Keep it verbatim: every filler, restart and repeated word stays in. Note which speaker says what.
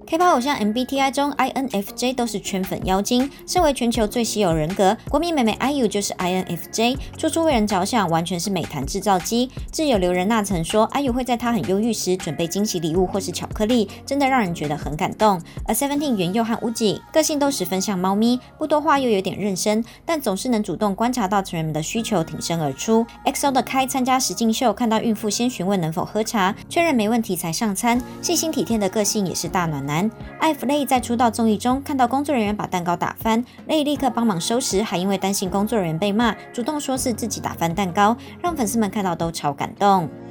Speaker 1: K-pop 偶像 M B T I 中 I N F J 都是圈粉妖精，身为全球最稀有人格，国民美眉 I U 就是 I N F J， 处处为人着想，完全是美谈制造机。挚友刘仁娜曾说 ，I U 会在她很忧郁时准备惊喜礼物或是巧克力，真的让人觉得很感动。而 Seventeen 元佑和 Woozi 个性都十分像猫咪，不多话又有点认生，但总是能主动观察到成员们的需求，挺身而出。X O 的开参加实境秀，看到孕妇先询问能否喝茶，确认没问题才上餐，细心体贴的个性也是大暖男。I F Lay 在出道综艺中看到工作人员把蛋糕打翻，Lay 立刻帮忙收拾，还因为担心工作人员被骂，主动说是自己打翻蛋糕，让粉丝们看到都超感动。